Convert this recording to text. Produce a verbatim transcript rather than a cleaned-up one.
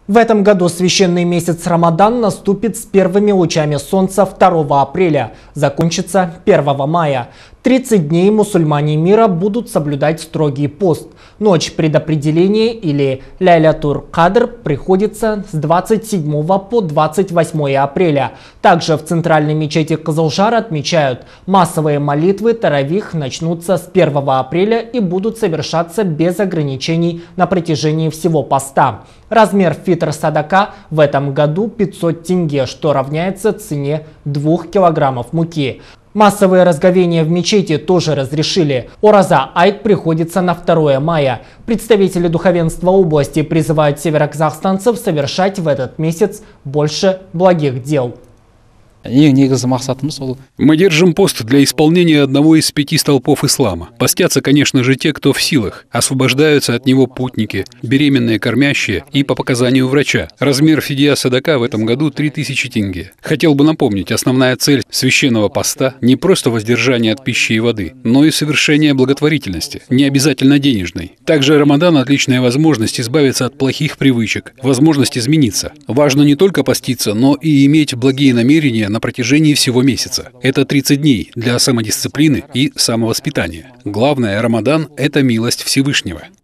В этом году священный месяц Рамадан наступит с первыми лучами солнца второго апреля, закончится первого мая. тридцать дней мусульмане мира будут соблюдать строгий пост. Ночь предопределения или Ляйлятур-Кадр приходится с двадцать седьмого по двадцать восьмое апреля. Также в центральной мечети Кызылжар отмечают, массовые молитвы таравих начнутся с первого апреля и будут совершаться без ограничений на протяжении всего поста. Размер фитр-садака в этом году пятьсот тенге, что равняется цене двух килограммов муки. Массовые разговения в мечети тоже разрешили. Ораза Айт приходится на второе мая. Представители духовенства области призывают североказахстанцев совершать в этот месяц больше благих дел. Мы держим пост для исполнения одного из пяти столпов ислама. Постятся, конечно же, те, кто в силах. Освобождаются от него путники, беременные, кормящие и по показанию врача. Размер фидия садака в этом году три тысячи тенге. Хотел бы напомнить, основная цель священного поста не просто воздержание от пищи и воды, но и совершение благотворительности, не обязательно денежной. Также Рамадан – отличная возможность избавиться от плохих привычек, возможность измениться. Важно не только поститься, но и иметь благие намерения на протяжении всего месяца. Это тридцать дней для самодисциплины и самовоспитания. Главное, Рамадан – это милость Всевышнего.